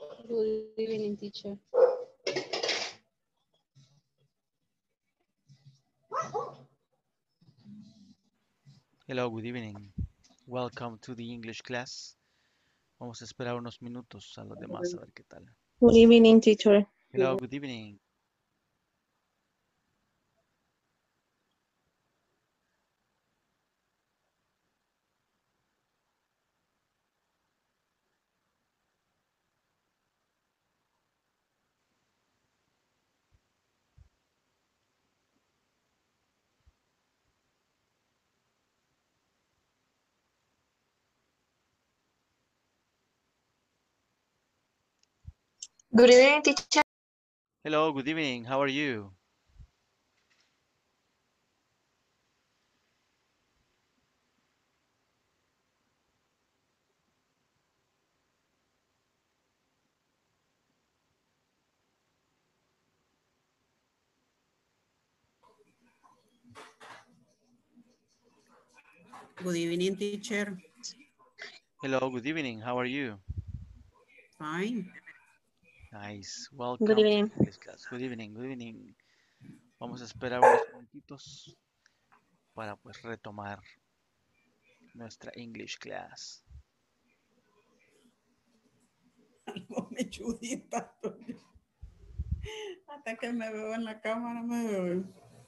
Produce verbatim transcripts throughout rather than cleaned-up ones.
Good evening, teacher. Hello, good evening. Welcome to the English class. Vamos a esperar unos minutos a los demás a ver qué tal. Good evening, teacher. Hello, good evening. Good evening, teacher. Hello, good evening. How are you? Good evening, teacher. Hello, good evening. How are you? Fine. Nice. Good Welcome to evening. the English class. Good evening, good evening. Vamos a esperar unos minutitos para pues retomar nuestra English class. Algo me chudita. Hasta que me veo en la cámara me veo.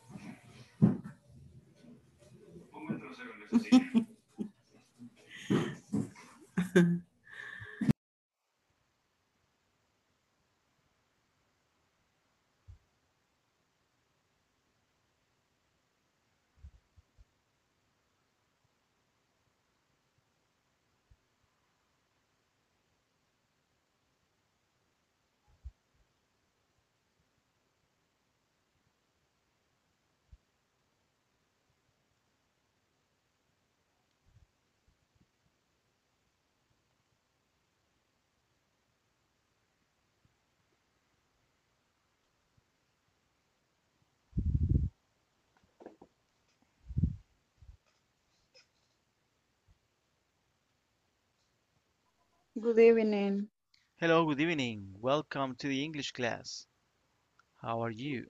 Good evening. Hello, good evening. Welcome to the English class. How are you?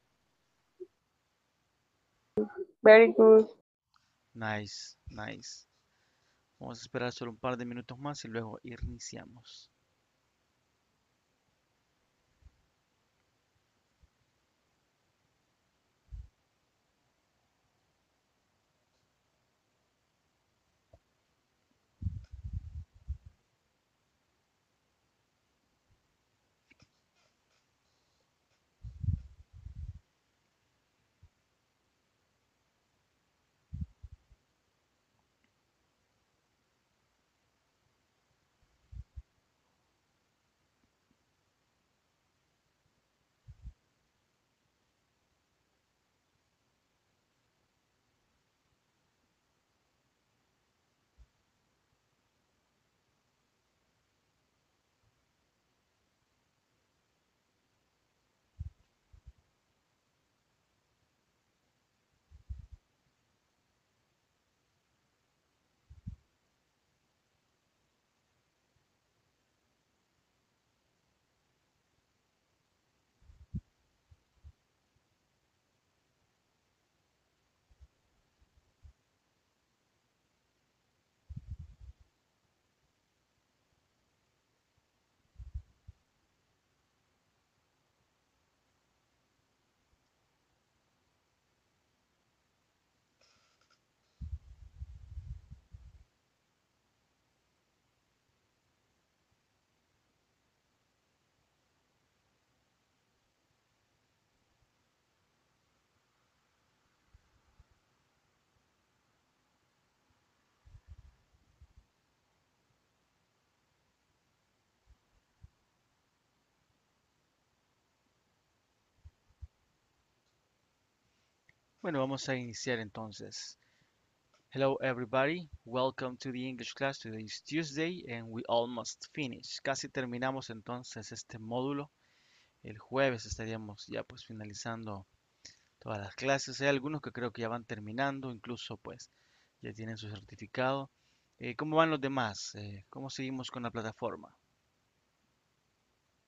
Very good. Nice, nice. Vamos a esperar solo un par de minutos más y luego iniciamos. Bueno, vamos a iniciar entonces. Hello everybody, welcome to the English class. Today is Tuesday and we almost finished. Casi terminamos entonces este módulo. El jueves estaríamos ya pues finalizando todas las clases. Hay algunos que creo que ya van terminando, incluso pues ya tienen su certificado. Eh, ¿cómo van los demás? Eh, ¿cómo seguimos con la plataforma?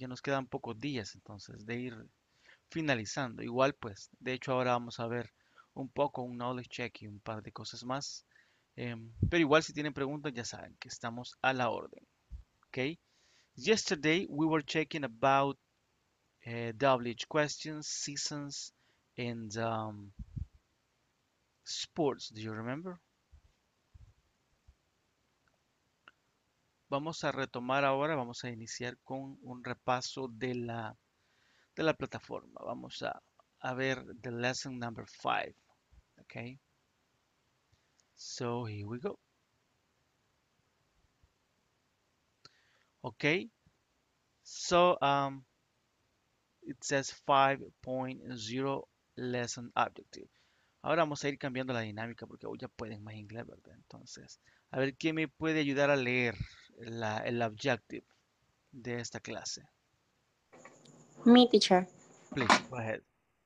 ya nos quedan pocos días, entonces, de ir finalizando. Igual, pues, de hecho ahora vamos a ver un poco un knowledge check y un par de cosas más. Em, pero igual si tienen preguntas ya saben que estamos a la orden. ¿Ok? Yesterday we were checking about uh, W H questions, seasons, and um, sports. Do you remember? Vamos a retomar ahora, vamos a iniciar con un repaso de la, de la plataforma. Vamos a, a ver the lesson number five. Okay, so here we go. Okay, so um, it says five point zero lesson objective. Ahora vamos a ir cambiando la dinámica porque hoy ya pueden más inglés, ¿verdad? Entonces, a ver quién me puede ayudar a leer la- el objective de esta clase. Me, teacher. Please, go ahead.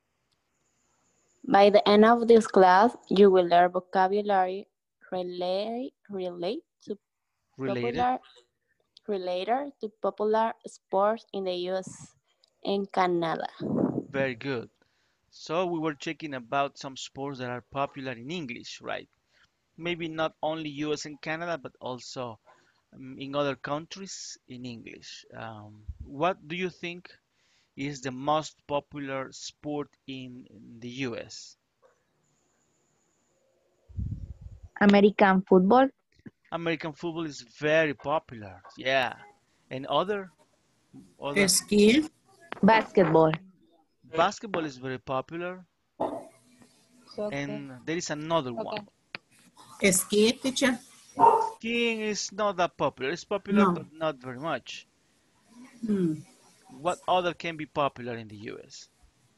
By the end of this class, you will learn vocabulary relate, relate to Related. popular related to popular sports in the U S and Canada. Very good. So we were checking about some sports that are popular in English, right? Maybe not only U S and Canada, but also um, in other countries in English. Um, what do you think is the most popular sport in, in the U S? American football. American football is very popular. Yeah. And other other Ski. Basketball. basketball is very popular. Soccer. And there is another Okay. one. Ski, teacher. Skiing is not that popular. It's popular, No. but not very much. Hmm. What other can be popular in the U S?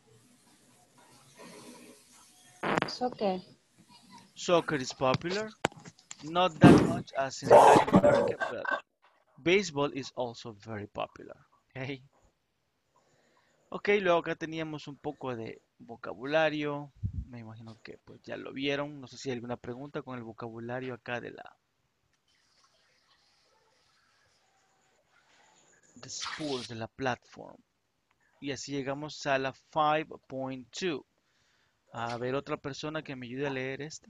Soccer. Soccer is popular, not that much as in Latin America, but baseball is also very popular. Okay. Ok, luego acá teníamos un poco de vocabulario. Me imagino que pues ya lo vieron. No sé si hay alguna pregunta con el vocabulario acá de la de sports de la platform. Y así llegamos a la cinco punto dos. A ver, otra persona que me ayude a leer esta.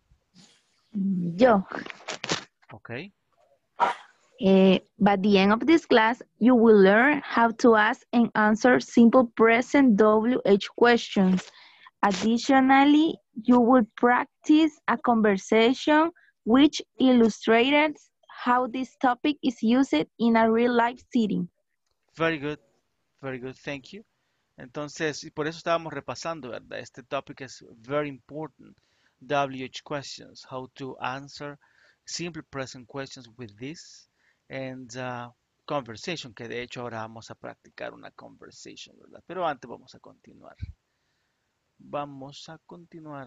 Yo. Ok. Eh, by the end of this class, you will learn how to ask and answer simple present W H questions. Additionally, you will practice a conversation which illustrates how this topic is used in a real-life setting. Very good. Very good. Thank you. Entonces, y por eso estábamos repasando, ¿verdad? Este topic es very important. W H questions, how to answer simple present questions with this and uh, conversation, que de hecho ahora vamos a practicar una conversation, ¿verdad? Pero antes vamos a continuar. Vamos a continuar.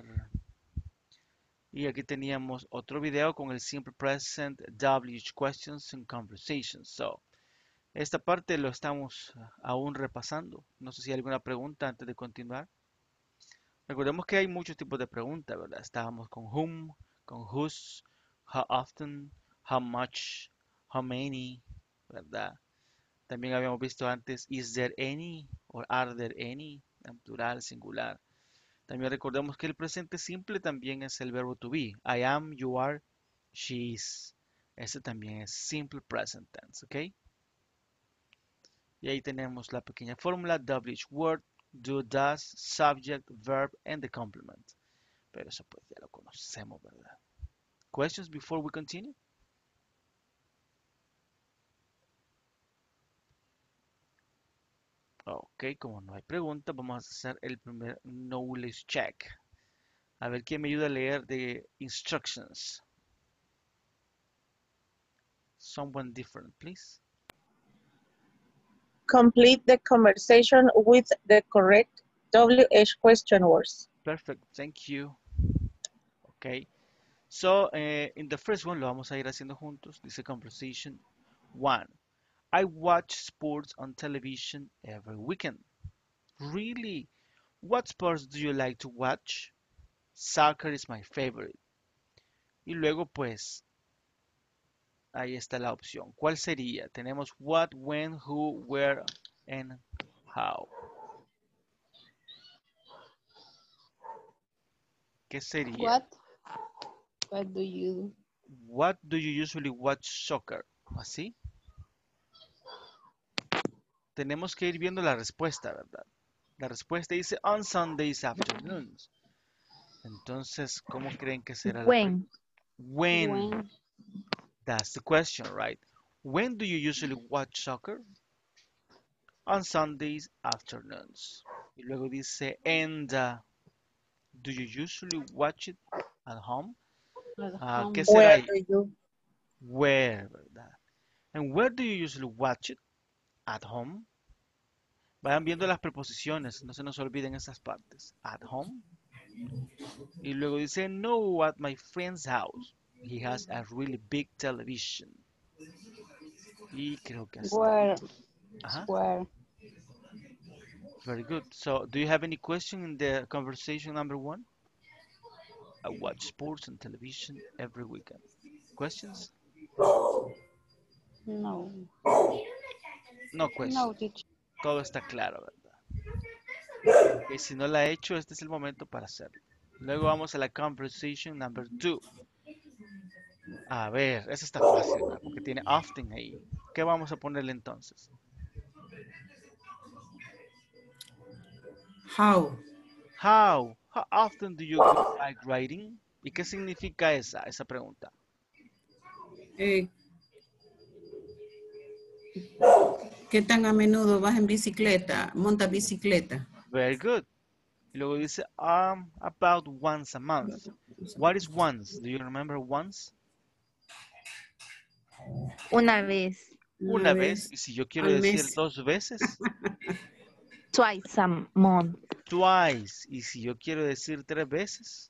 Y aquí teníamos otro video con el simple present W H questions and conversations. So, esta parte lo estamos aún repasando. No sé si hay alguna pregunta antes de continuar. Recordemos que hay muchos tipos de preguntas, ¿verdad? Estábamos con whom, con whose, how often, how much, how many, ¿verdad? También habíamos visto antes is there any or are there any, en plural, singular. También recordemos que el presente simple también es el verbo to be. I am, you are, she is. Ese también es simple present tense, ¿ok? Y ahí tenemos la pequeña fórmula W H word, do, does, subject, verb, and the complement. Pero eso pues ya lo conocemos, ¿verdad? Questions before we continue? Ok, como no hay preguntas, vamos a hacer el primer knowledge check. A ver quién me ayuda a leer the instructions. Someone different, please. Complete the conversation with the correct W H question words. Perfect, thank you. Ok, so uh, in the first one lo vamos a ir haciendo juntos. Dice conversation one. I watch sports on television every weekend. Really? What sports do you like to watch? Soccer is my favorite. Y luego pues ahí está la opción. ¿Cuál sería? Tenemos what, when, who, where and how. ¿Qué sería? What? What do you What do you usually watch soccer? ¿Así? Tenemos que ir viendo la respuesta, ¿verdad? La respuesta dice on Sundays afternoons. Entonces, ¿cómo creen que será la pregunta? When? When. when? That's the question, right? When do you usually watch soccer? On Sundays afternoons. Y luego dice, and uh, do you usually watch it at home? At Ah, home. ¿qué será Where ahí? do you? Where, ¿verdad? And where do you usually watch it? At home. Vayan viendo las preposiciones, no se nos olviden esas partes. At home. Y luego dice, no, at my friend's house. He has a really big television. Y creo que hasta ahí. Where? Ajá. Where? Very good. So, do you have any question in the conversation number one? I watch sports on television every weekend. Questions? No. No questions. No, teacher. Todo está claro, ¿verdad? Y si no la ha hecho, este es el momento para hacerlo. Luego vamos a la conversation number two. A ver, esa está fácil, ¿verdad? Porque tiene often ahí. ¿Qué vamos a ponerle entonces? How? How? How often do you go bike riding? ¿Y qué significa esa, esa pregunta? Eh, ¿Qué tan a menudo vas en bicicleta? Monta bicicleta. Very good. Y luego dice, um, about once a month. What is once? Do you remember once? Una vez. Una vez. Y si yo quiero al decir mes. dos veces, Twice a month. twice. Y si yo quiero decir tres veces,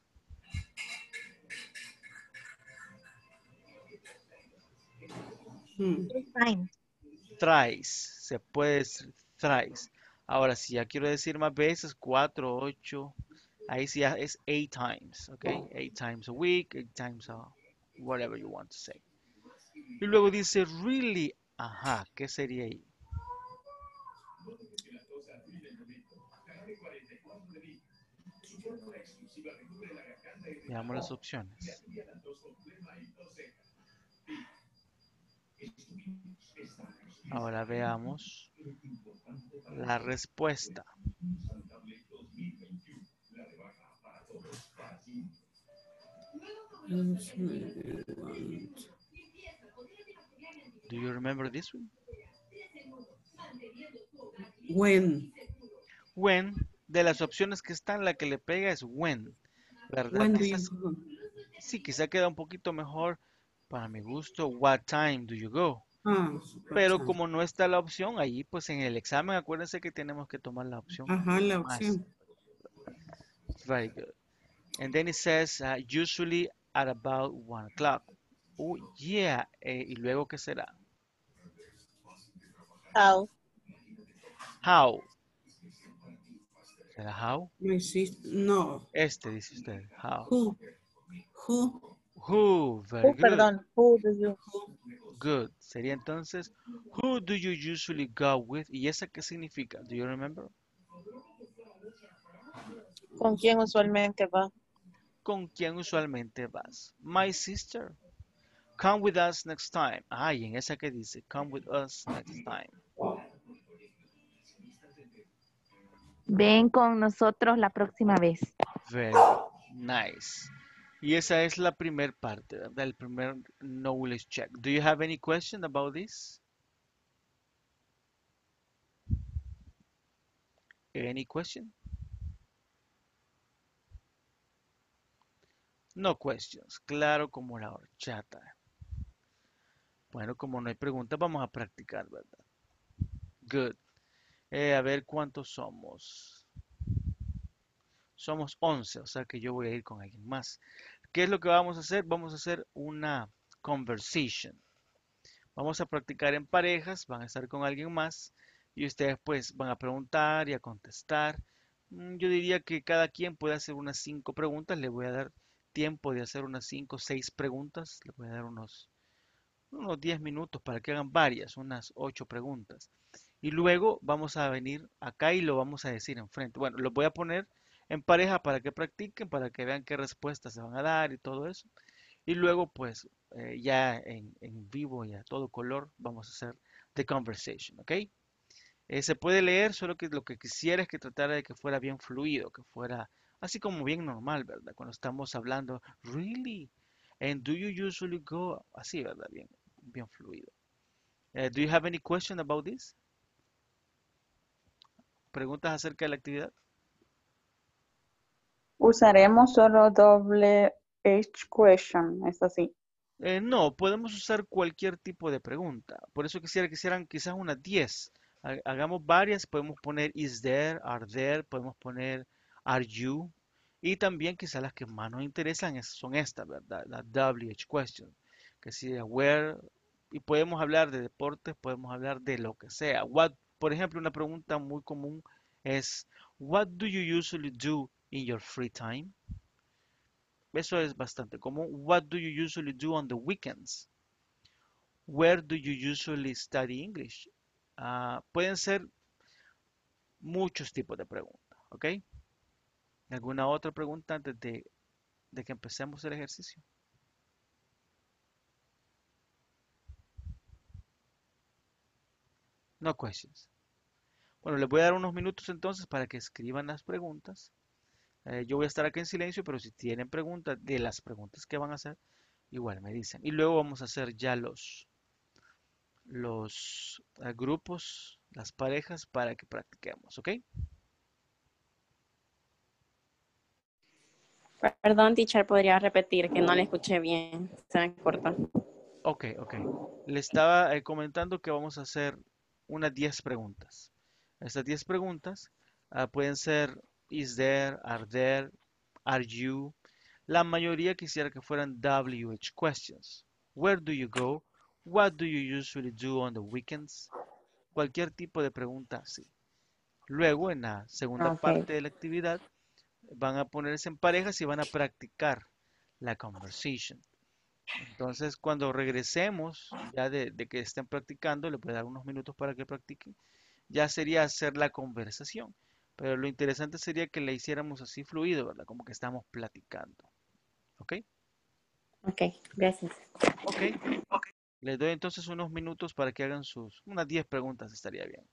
Hmm. Time. thrice. Se puede decir thrice. Ahora, si ya quiero decir más veces, cuatro, ocho, ahí sí ya es eight times, ¿ok? Eight times a week, eight times a whatever you want to say. Y luego dice really, ajá, ¿qué sería ahí? Veamos las opciones. Ahora veamos la respuesta. Do you remember this one? When? When, de las opciones que están, la que le pega es when, ¿verdad? When do Quizás, you go? sí, quizá queda un poquito mejor para mi gusto. What time do you go? Ah, Pero what time? como no está la opción ahí, pues en el examen acuérdense que tenemos que tomar la opción Ajá, la más. opción. Very good. And then it says uh, usually at about one o'clock. Oh, yeah. Eh, ¿y luego qué será? How? How. ¿Será how? My sis- no. Este dice usted. How. Who? Who? Who. Very Who, good. perdón, who do you? Good. Sería entonces, who do you usually go with? ¿Y esa qué significa? Do you remember? ¿Con quién usualmente va? ¿Con quién usualmente vas? My sister. Come with us next time. Ah, y en esa que dice, come with us next time. Ven con nosotros la próxima vez. Very good. Nice. Y esa es la primera parte, ¿verdad? El primer knowledge check. Do you have any question about this? Any question? No questions. Claro como la horchata. Bueno, como no hay preguntas, vamos a practicar, ¿verdad? Good. Eh, a ver cuántos somos. Somos once, o sea que yo voy a ir con alguien más. ¿Qué es lo que vamos a hacer? Vamos a hacer una conversation. Vamos a practicar en parejas, van a estar con alguien más y ustedes pues van a preguntar y a contestar. Mm, Yo diría que cada quien puede hacer unas cinco preguntas. Le voy a dar tiempo de hacer unas cinco o seis preguntas. Le voy a dar unos, unos diez minutos para que hagan varias, unas ocho preguntas. Y luego vamos a venir acá y lo vamos a decir enfrente. Bueno, los voy a poner en pareja para que practiquen, para que vean qué respuestas se van a dar y todo eso. Y luego, pues, eh, ya en, en vivo y a todo color, vamos a hacer the conversation, ¿ok? Eh, se puede leer, solo que lo que quisiera es que tratara de que fuera bien fluido, que fuera así como bien normal, ¿verdad? Cuando estamos hablando, really, and do you usually go, así, ¿verdad? Bien, bien fluido. Eh, do you have any question about this? ¿Preguntas acerca de la actividad? Usaremos solo doble H question, es así. Eh, no, podemos usar cualquier tipo de pregunta. Por eso quisiera que hicieran quizás unas diez. Ha- Hagamos varias, podemos poner is there, are there, podemos poner are you. Y también quizás las que más nos interesan es- son estas, ¿verdad? La W H question, que sería where, y podemos hablar de deportes, podemos hablar de lo que sea. What, por ejemplo, una pregunta muy común es, what do you usually do in your free time? Eso es bastante común. What do you usually do on the weekends? Where do you usually study English? Ah, pueden ser muchos tipos de preguntas, ¿ok? ¿Alguna otra pregunta antes de, de que empecemos el ejercicio? No questions. Bueno, les voy a dar unos minutos entonces para que escriban las preguntas. Eh, yo voy a estar aquí en silencio, pero si tienen preguntas de las preguntas que van a hacer, igual me dicen. Y luego vamos a hacer ya los, los eh, grupos, las parejas para que practiquemos, ¿ok? Perdón, teacher, podría repetir que no le escuché bien. Se me cortó. Ok, ok. Le estaba eh, comentando que vamos a hacer unas diez preguntas. Estas diez preguntas ah, pueden ser is there, are there, are you. La mayoría quisiera que fueran W H questions. Where do you go? What do you usually do on the weekends? Cualquier tipo de pregunta así. Luego, en la segunda Ok. parte de la actividad, van a ponerse en parejas y van a practicar la conversation. Entonces, cuando regresemos, ya de, de que estén practicando, les voy a dar unos minutos para que practiquen, ya sería hacer la conversación. Pero lo interesante sería que la hiciéramos así fluido, ¿verdad? Como que estamos platicando. ¿Ok? Ok, gracias. Ok. Les doy entonces unos minutos para que hagan sus, unas diez preguntas, estaría bien.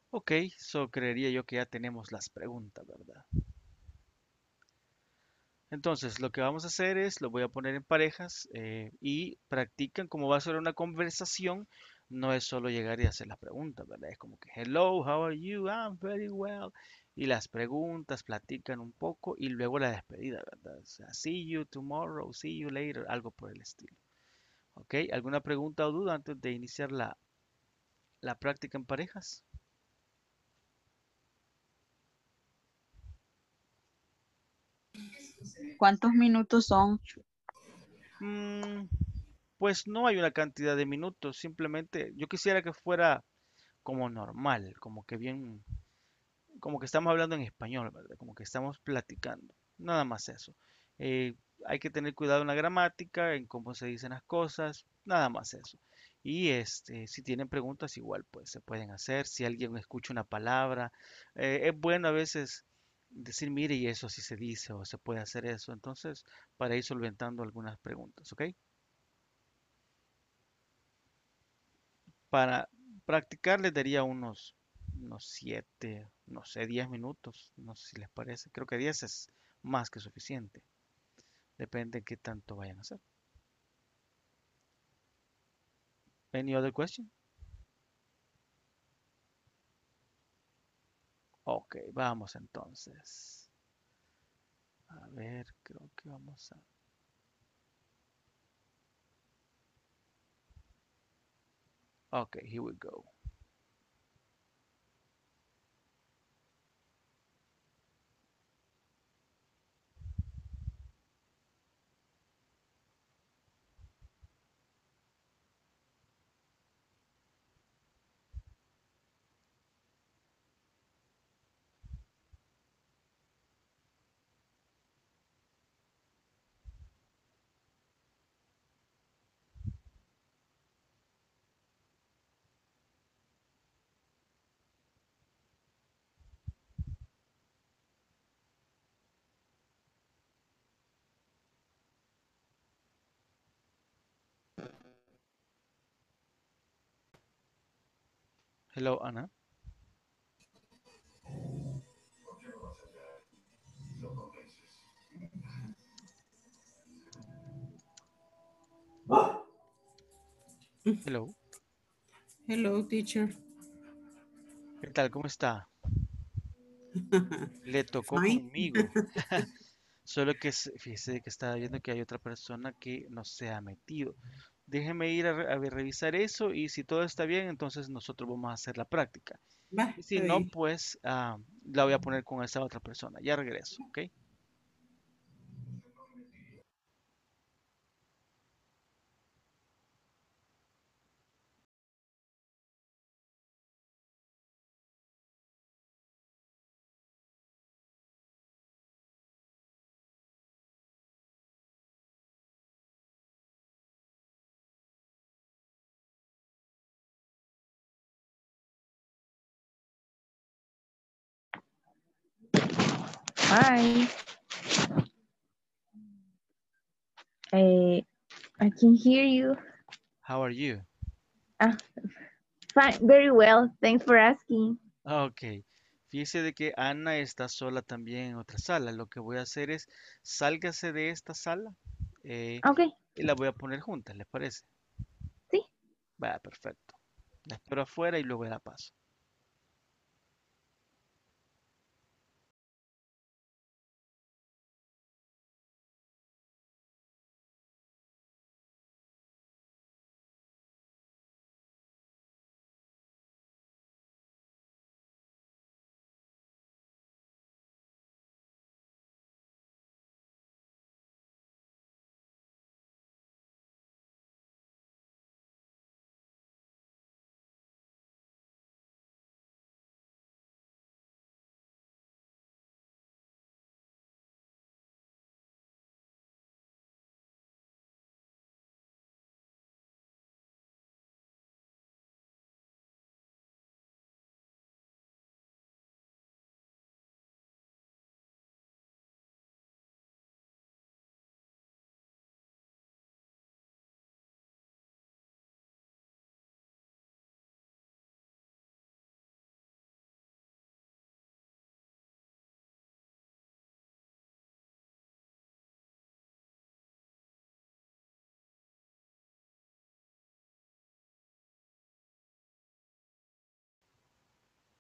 Ok, so creería yo que ya tenemos las preguntas, ¿verdad? Entonces, lo que vamos a hacer es, lo voy a poner en parejas eh, y practican como va a ser una conversación. No es solo llegar y hacer las preguntas, ¿verdad? Es como que, hello, how are you? I'm very well. Y las preguntas platican un poco y luego la despedida, ¿verdad? O sea, see you tomorrow, see you later, algo por el estilo. ¿Ok? ¿Alguna pregunta o duda antes de iniciar la, la práctica en parejas? ¿Cuántos minutos son? Mm, pues no hay una cantidad de minutos, simplemente yo quisiera que fuera como normal, como que bien, como que estamos hablando en español, ¿verdad? Como que estamos platicando, nada más eso. Eh, hay que tener cuidado en la gramática, en cómo se dicen las cosas, nada más eso. Y este, si tienen preguntas, igual pues se pueden hacer. Si alguien escucha una palabra, eh, es bueno a veces decir, mire, y eso sí se dice o se puede hacer eso. Entonces, para ir solventando algunas preguntas, ¿ok? Para practicar les daría unos, unos siete, no sé, diez minutos. No sé si les parece. Creo que diez es más que suficiente. Depende de qué tanto vayan a hacer. Any other question? Ok, vamos entonces. A ver, creo que vamos a... Ok, here we go. Hello, Ana. Hello. Hello, teacher. ¿Qué tal? ¿Cómo está? Le tocó Fine. conmigo. Solo que se- fíjese que estaba viendo que hay otra persona que no se ha metido. Déjeme ir a, re- a ver- revisar eso y si todo está bien, entonces nosotros vamos a hacer la práctica. Va, Y si está no, bien. pues ah, la voy a poner con esa otra persona. Ya regreso, ¿ok? Hi. Eh, I can hear you. How are you? Ah, fine, very well. Thanks for asking. Ok. Fíjese de que Ana está sola también en otra sala. Lo que voy a hacer es, sálgase de esta sala eh, Okay, y la voy a poner juntas, ¿les parece? sí. Vaya, perfecto. La espero afuera y luego la paso.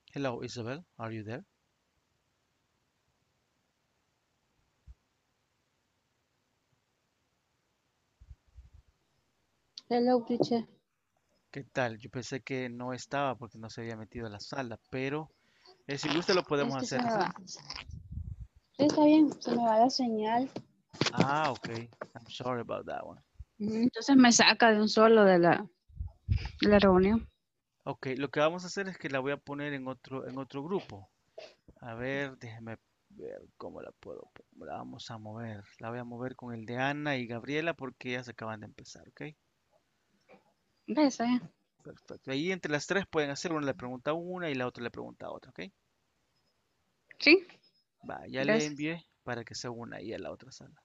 Hello, Isabel. Are you there? Hello, teacher. ¿Qué tal? Yo pensé que no estaba porque no se había metido a la sala, pero eh, si gusta lo Es podemos que se hacer me así. va. Sí, está bien, se me va la señal. Ah, ok. I'm sorry about that one. Ujú, entonces me saca de un solo de la, de la reunión. Ok, lo que vamos a hacer es que la voy a poner en otro, en otro grupo. A ver, déjeme ver cómo la puedo, po- la vamos a mover. La voy a mover con el de Ana y Gabriela porque ellas acaban de empezar, ¿ok? Ve, está bien. Perfecto. Ahí entre las tres pueden hacer, una le pregunta a una y la otra le pregunta a otra, ¿ok? Sí, Va, ya le gracias. envié para que se una ahí a la otra sala.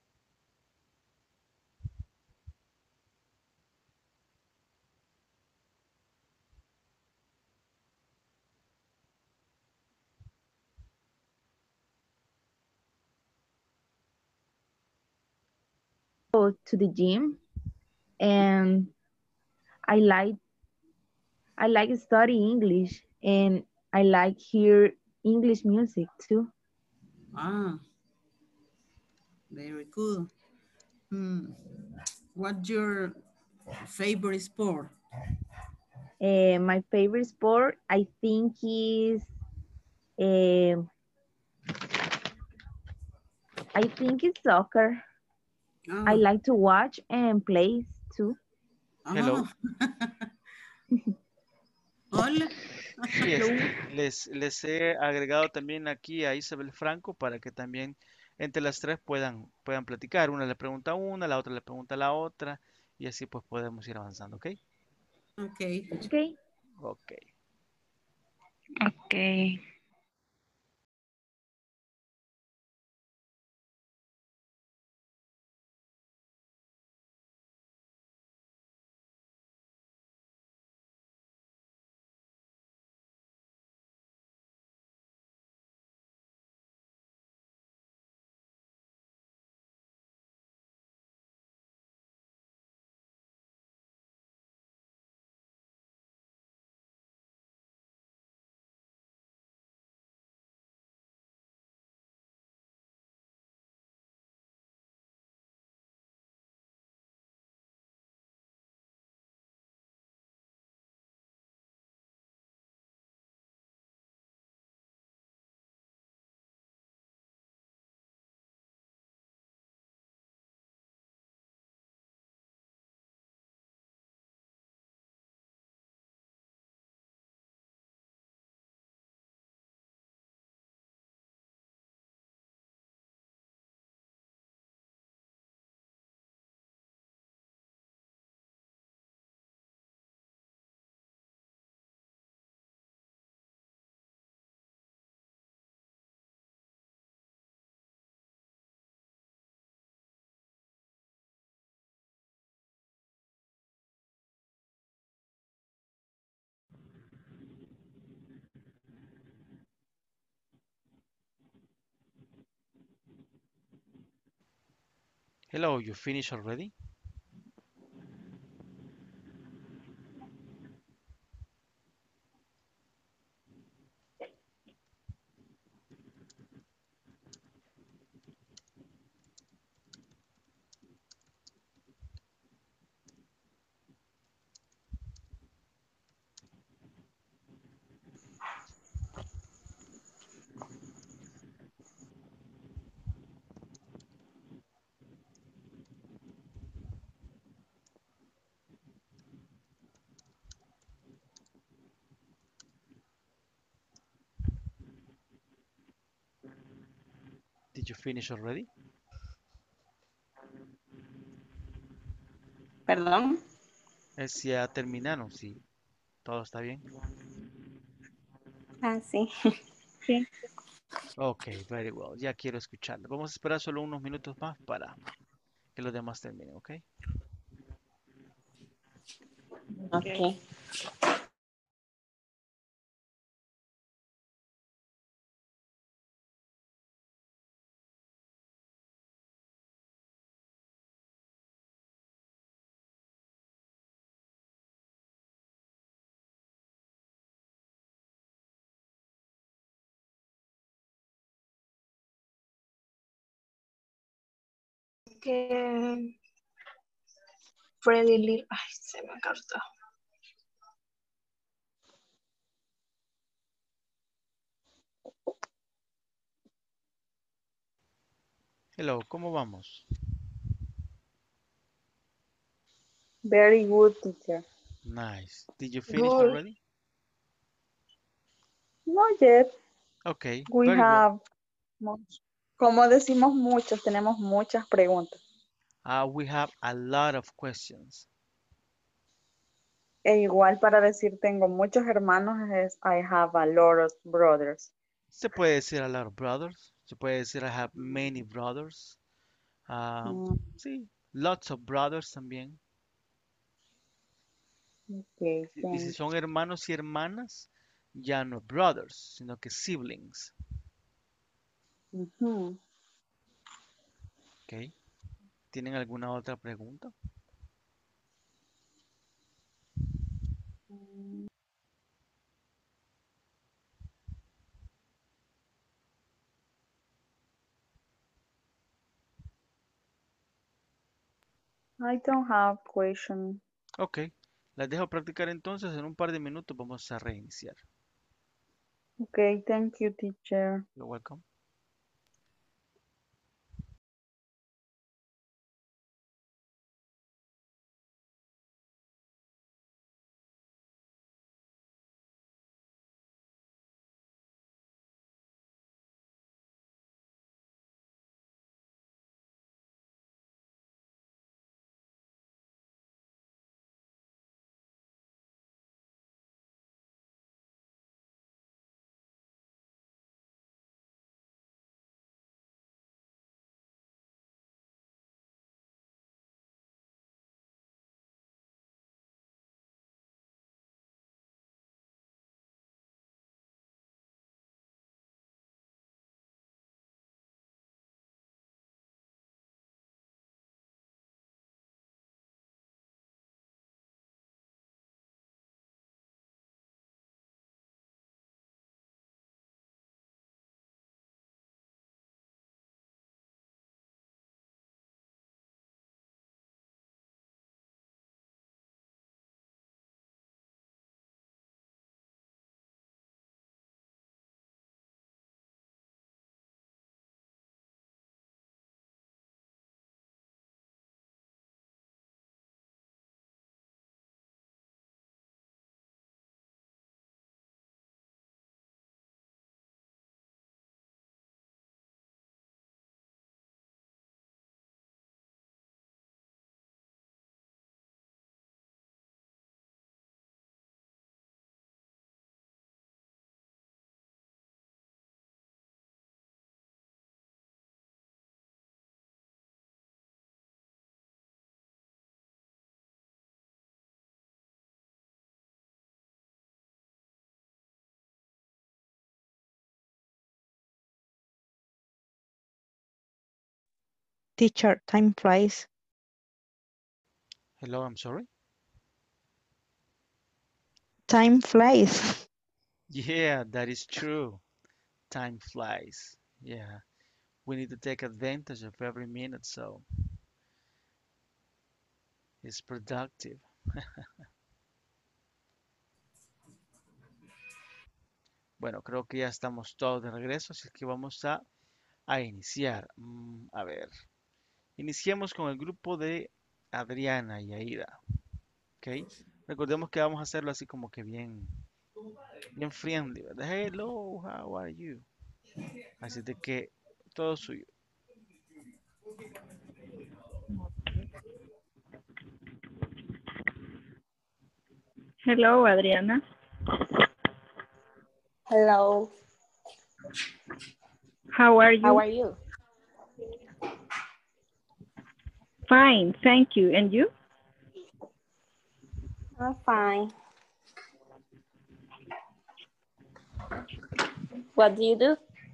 Go to the gym and I like I like study English and I like hear English music too. Ah, very good. Hmm. What's your favorite sport? Uh, my favorite sport I think is uh, I think it's soccer. I Ah, like to watch and play too. Hello. ah. Hola. Sí, Hello. este, les, les he agregado también aquí a Isabel Franco para que también entre las tres puedan, puedan platicar. Una le pregunta a una, la otra le pregunta a la otra y así pues podemos ir avanzando, ¿ok? Okay. Okay. Ok. Ok. Hello, you finished already? Did you finish already? Perdón. Es si ya terminaron, si todo está bien. Ah, sí. Sí. Ok, very well. Ya quiero escucharla. Vamos a esperar solo unos minutos más para que los demás terminen, ¿ok? Ok. que Freddy Lee, ay, se me cortó. Hello, ¿cómo vamos? Very good, teacher. Nice. Did you finish Good. already? Not yet. Okay, We very well. have much. Como decimos muchos, tenemos muchas preguntas. Uh, we have a lot of questions. E igual para decir tengo muchos hermanos es I have a lot of brothers. Se puede decir a lot of brothers. Se puede decir I have many brothers. Um, Mm, sí, lots of brothers también. okay, Y y si son thanks. hermanos y hermanas, ya no brothers, sino que siblings. Ujú. Okay. ¿Tienen alguna otra pregunta? I don't have question. Ok. Las dejo practicar entonces. En un par de minutos vamos a reiniciar. Okay, thank you, teacher. You're welcome. Teacher, time flies. Hello, I'm sorry. Time flies. Yeah, that is true. Time flies. Yeah. We need to take advantage of every minute so it's productive. Bueno, creo que ya estamos todos de regreso, así que vamos a, a iniciar. Mm, a ver, iniciemos con el grupo de Adriana y Aida. ¿Ok? Recordemos que vamos a hacerlo así como que bien, bien friendly, ¿verdad? Hello, how are you? Así de que todo suyo. Hello, Adriana. Hello, How are how you? are you? Fine, thank you. And you? I'm fine. What do you do?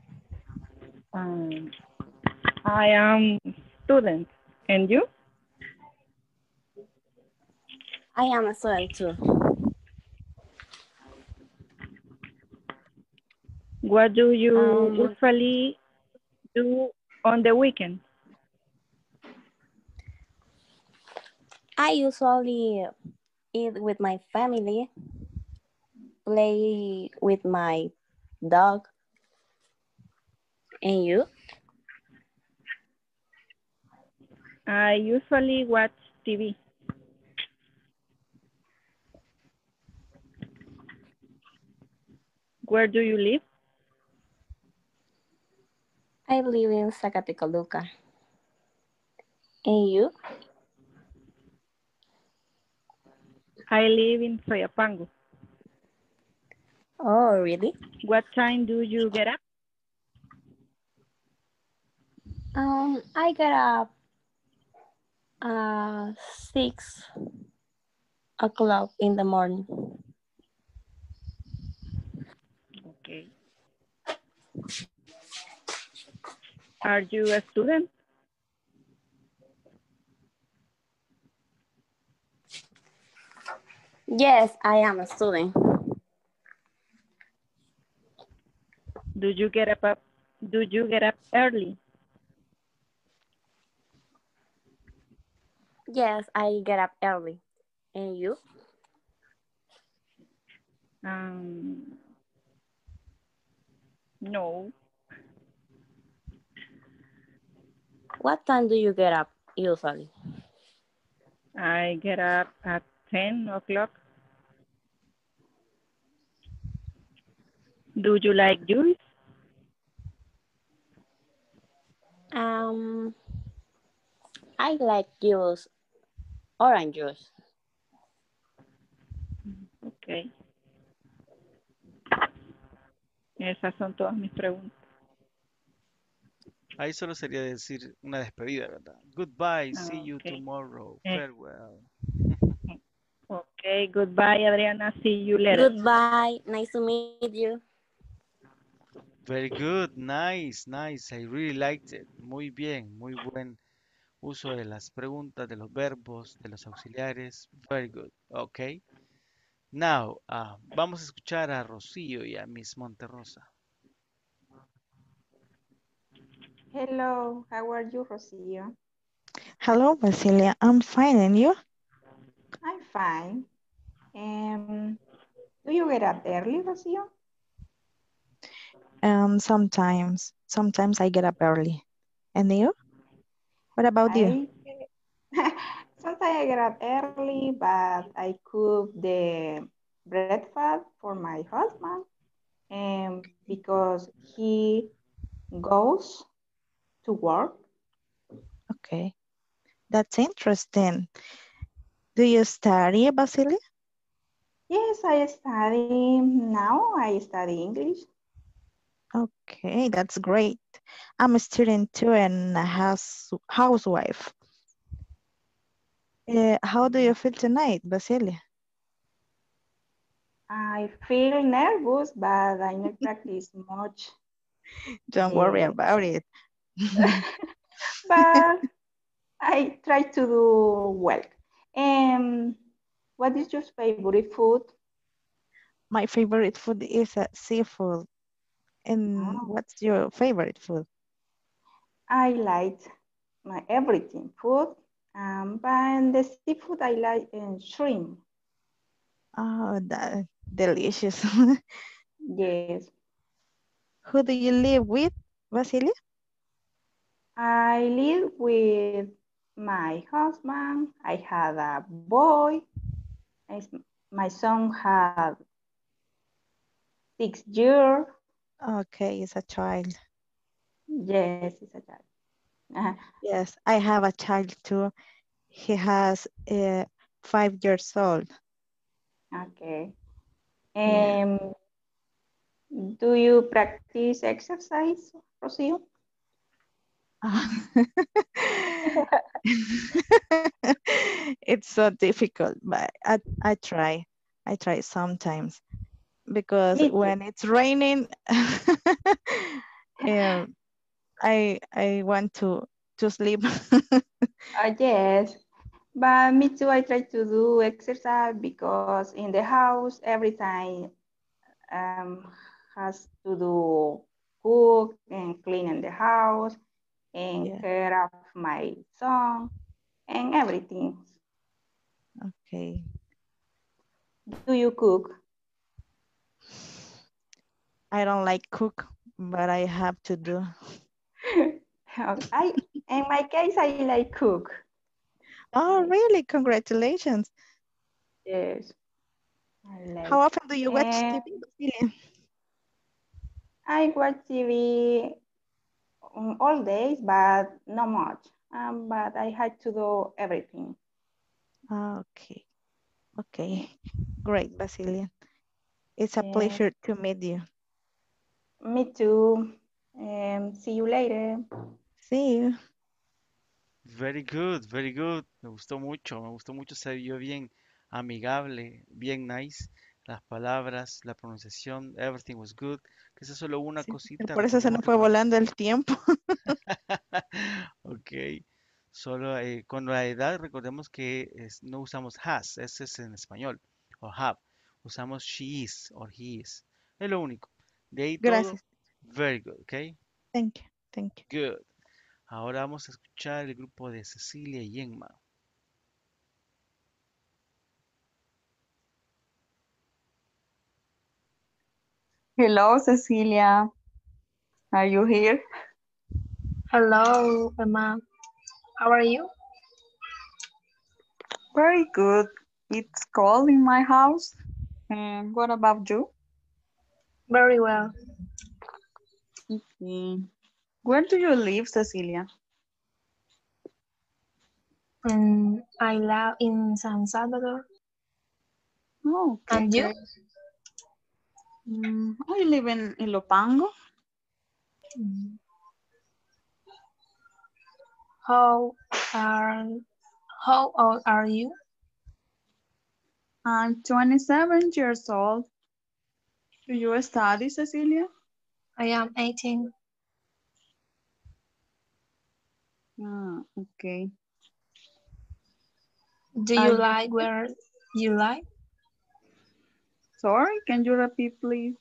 Um, I am student. And you? I am a student too. What do you Um, usually do on the weekend? I usually eat with my family, play with my dog, and you? I usually watch T V. Where do you live? I live in Zacatecoluca. And you? I live in Soyapango. Oh, really? What time do you get up? Um, I get up uh six o'clock in the morning. Okay. Are you a student? Yes, I am a student. Do you get up, up do you get up early? Yes, I get up early. And you? Um, no. What time do you get up usually? I get up at ten o'clock. Do you like juice? Um, I like juice, orange juice. Ok. Esas son todas mis preguntas. Ahí solo sería decir una despedida, ¿verdad? Goodbye, see you Okay. tomorrow, Eh, farewell. Okay, goodbye, Adriana. See you later. Goodbye. Nice to meet you. Very good, nice, nice. I really liked it. Muy bien, muy buen uso de las preguntas, de los verbos, de los auxiliares. Very good. Okay. Now, ah, vamos a escuchar a Rocío y a Miss Monterrosa. Hello, how are you, Rocio? Hello, Basilia. I'm fine, and you? I'm fine. Um, do you get up early, Rocio? Um, sometimes, sometimes I get up early. And you? What about you? I sometimes I get up early, but I cook the breakfast for my husband, and because he goes to work. Okay, that's interesting. Do you study, Basilia? Yes, I study now. I study English. Okay, that's great. I'm a student too and a house, housewife. Uh, how do you feel tonight, Basilia? I feel nervous, but I not practice much. Don't worry Yeah. about it. But I try to do well. Um, what is your favorite food? My favorite food is uh, seafood. And Oh, what's your favorite food? I like my everything food. Um, but the seafood I like um, shrimp. Oh, that delicious. Yes, Who do you live with, Basilia? I live with my husband. I had a boy. I- My son had six years. Okay, it's a child. Yes, it's a child. Uh-huh. Yes, I have a child too. He has uh, five years old. Okay. Yeah. Um, do you practice exercise, Rocio? It's so difficult, but I, I try. I try sometimes because Me too. when it's raining, um, I I want to to sleep. Uh, yes, but me too. I try to do exercise because in the house every time um, has to do cook and clean in the house and Yeah. care of my son and everything. Okay. Do you cook? I don't like cook, but I have to do. I, in my case, I like cook. Oh, really? Congratulations. Yes, I like. How often do you watch And T V, Cecilia? I watch T V um, all days, but not much. Um, but I had to do everything. Okay. Okay. Great, Basilia. It's a Yes, pleasure to meet you. me too. Um, see you later. See you. Very good, very good. Me gustó mucho, me gustó mucho, se vio bien amigable, bien nice. Las palabras, la pronunciación, everything was good. Que esa es solo una Sí, cosita, por eso se recordemos nos que fue con... volando el tiempo. Ok, solo eh, con la edad recordemos que es- no usamos has, ese es en español, o have. Usamos she is or he is. Es lo único. De ahí todo, Gracias. very good, ok. Thank you. Thank you. Good. Ahora vamos a escuchar el grupo de Cecilia y Emma. Hello, Cecilia. Are you here? Hello, Emma. How are you? Very good. It's cold in my house. And what about you? Very well. Okay. Where do you live, Cecilia? And I live in San Salvador. Oh, okay, And you? great. Mm, I live in Ilopango. Mm. How are how old are you? I'm twenty-seven years old. Do you study, Cecilia? I am eighteen. Ah, okay. Do Are you you, like where you like? sorry, can you repeat, please?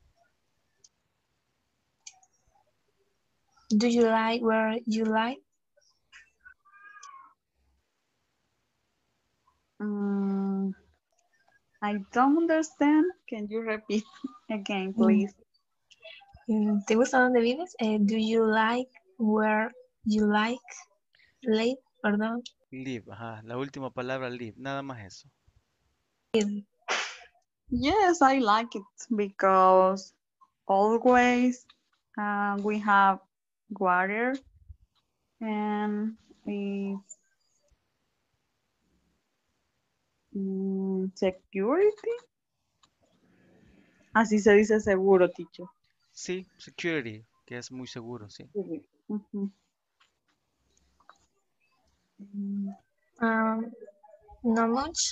Do you like where you like? Um, I don't understand. Can you repeat again, Mm. please? Mm, ¿Te gusta donde vives? Eh, do you like where you like live? Perdón. Live, ajá, la última palabra live, nada más eso. Live. Yes, I like it because always uh, we have water and it's mm, security. Así se dice seguro, teacher. Sí, security, que es muy seguro, sí. Ujú. Mm, Um, not much.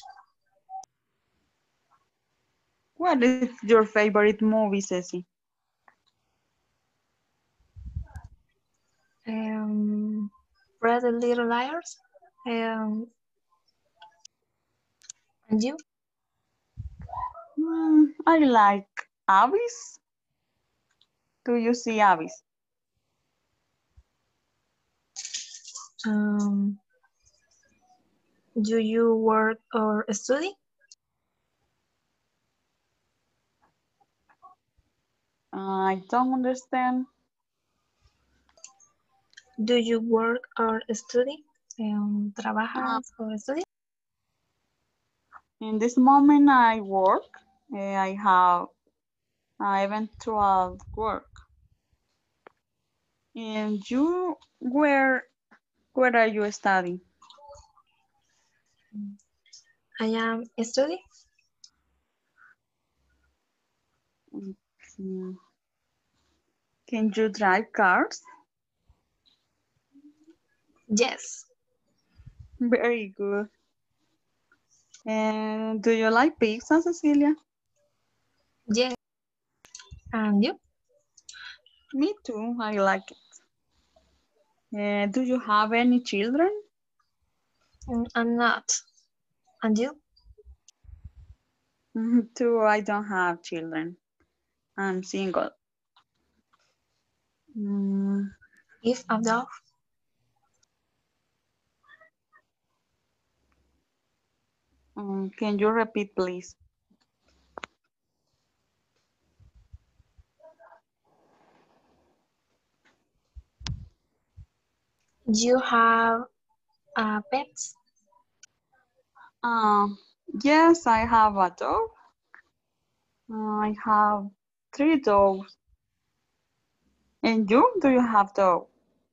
What is your favorite movie, Ceci? Um, Pretty Little Liars. Um, and you? Mm, I like Abyss. Do you see Abyss? Um, do you work or study? I don't understand. Do you work or study? Um, Uh, ¿Trabajas o estudias? in this moment, I work. Uh, I have uh, eventual work. And you, where, where are you studying? I am studying. Okay. Can you drive cars? Yes. Very good. And do you like pizza, Cecilia? Yes. And you? Me too, I like it. Uh, do you have any children? Mm, I'm not. And you? Me too, I don't have children. I'm single. Mm, If a dog? Um, can you repeat, please? You have uh, pets? Uh, yes, I have a dog. I have three dogs. And you? Do you have dog?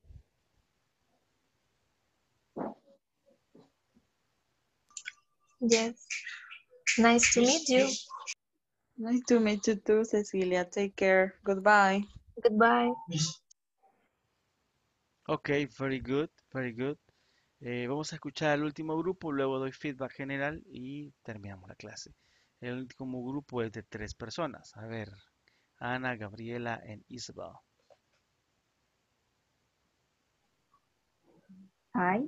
Yes. Nice to meet you. Nice to meet you too, Cecilia. Take care. Goodbye. Goodbye. Ok, very good, very good. Eh, vamos a escuchar al último grupo, luego doy feedback general y terminamos la clase. El último grupo es de tres personas. A ver, Ana, Gabriela y Isabel. Hi.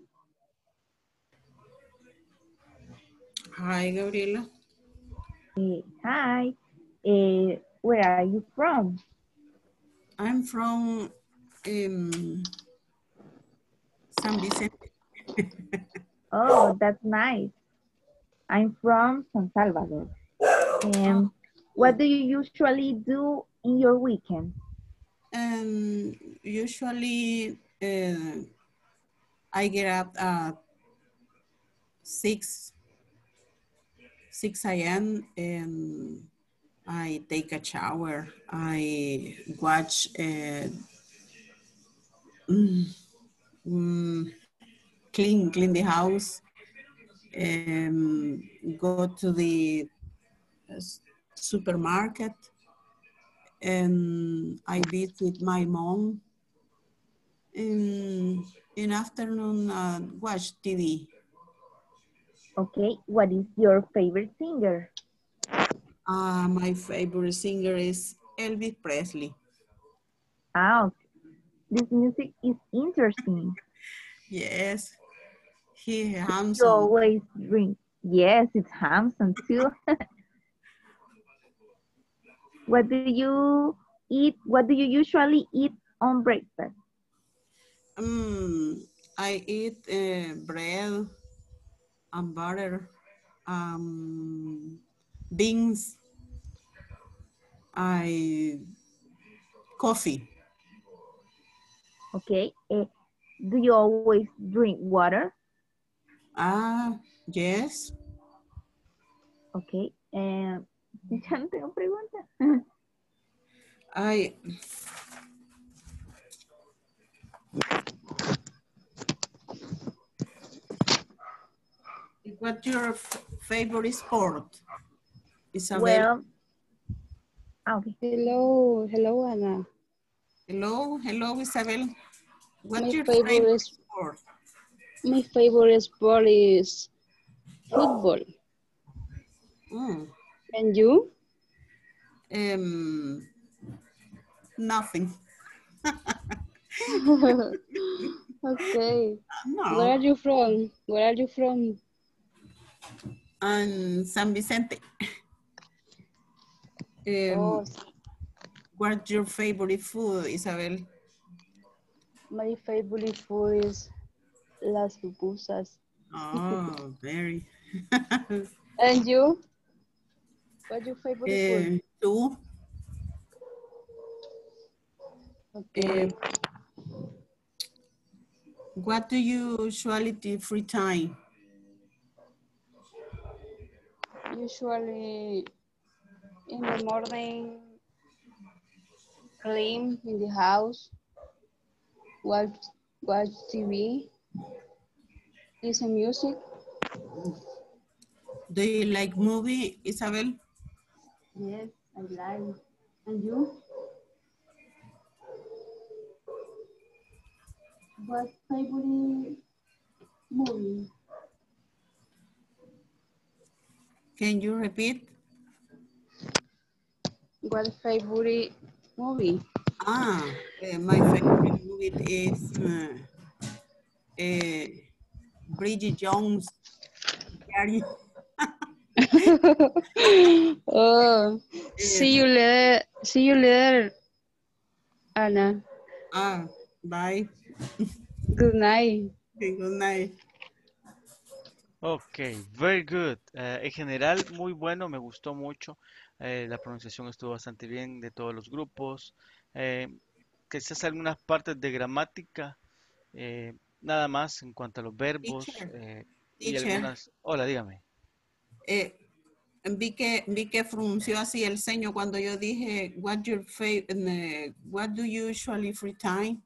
Hi, Gabriela. Eh, hi. Eh, where are you from? I'm from um, San Vicente. Oh, that's nice. I'm from San Salvador. Um, what do you usually do in your weekend? Um, usually uh, I get up at six, six a m and I take a shower. I watch, uh, mm, mm, clean, clean the house, um, go to the uh, supermarket, and I visit my mom. In, in afternoon, uh, watch T V. Okay, what is your favorite singer? Uh, my favorite singer is Elvis Presley. Ah, this music is interesting. Yes, he You handsome. always drink. Yes, it's handsome too. What do you eat? What do you usually eat on breakfast? Um, I eat uh, bread and butter, um, beans, I coffee. Okay. Uh, do you always drink water? Ah, yes. Okay. Um, ya no tengo pregunta. I What's your f- favorite sport, Isabel? Well, okay. Hello, hello, Anna. Hello, hello, Isabel. What's My your favorite, favorite sport? my favorite sport is football. Mm. And you? Um, nothing. Okay. No. Where are you from? Where are you from? And San Vicente. Um, Oh, what's your favorite food, Isabel? my favorite food is las pupusas. Oh, very. And you? What's your favorite Uh, food? two. Okay. Uh, what do you usually do free time? Usually in the morning, clean in the house, watch, watch T V, listen music. Do you like movie, Isabel? Yes, I like. And you? What favorite movie? Can you repeat? What favorite movie? Ah, uh, my favorite movie is uh, uh, Bridget Jones. Oh, see you later. See you later, Anna. Ah, bye. Good night. Okay, good night. Ok, very good. Eh, en general, muy bueno, me gustó mucho. Eh, la pronunciación estuvo bastante bien de todos los grupos. Eh, quizás algunas partes de gramática, eh, nada más en cuanto a los verbos Teacher, eh, y teacher, algunas... Hola, dígame. eh, vi que vi que frunció así el ceño cuando yo dije what your favorite, what do you usually free time.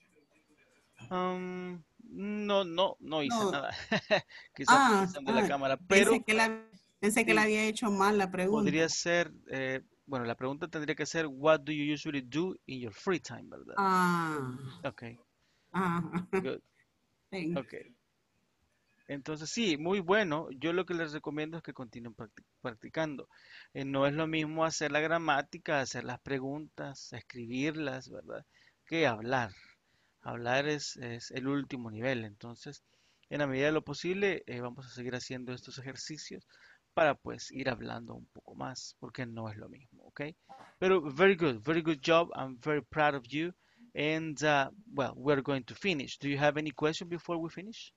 Um, no, no, no hice No, nada. Quizás ah, utilizando la ah, cámara, pensé pero que la pensé que la sí, había hecho mal la podría pregunta. ser, eh, bueno, la pregunta tendría que ser, what do you usually do in your free time, ¿verdad? Ah, Ok, ah, good. thank- Ok. Entonces, sí, muy bueno. Yo lo que les recomiendo es que continúen practi- practicando. Eh, no es lo mismo hacer la gramática, hacer las preguntas, escribirlas, ¿verdad? Que hablar. Hablar es, es el último nivel. Entonces, en la medida de lo posible, eh, vamos a seguir haciendo estos ejercicios para pues ir hablando un poco más, porque no es lo mismo, ¿ok? Pero very good, very good job. I'm very proud of you. And, uh, well, we're going to finish. Do you have any question before we finish?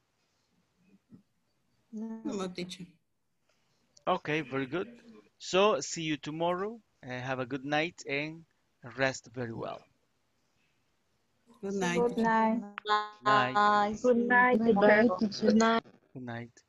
no, teacher. Okay, very good. So, see you tomorrow. Uh, have a good night and rest very well. Good night, Good teacher. night. Night. Bye. Good night, Bye teacher. bye, teacher. Good night.